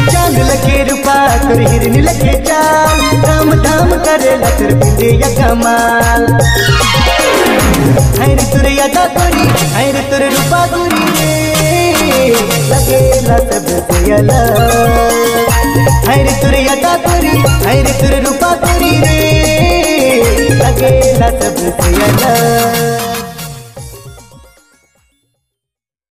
चांद लगे रूपा तुर हिरनी लगे चाल, धाम धाम करे लतर बिंदे या कमाल। हैर तुर यादा गोरी, हैर तुर रूपा गोरी रे, लगेला सबसे अलग। हैर तुर यादा गोरी, हैर तुर रूपा गोरी रे, लगेला सबसे अलग।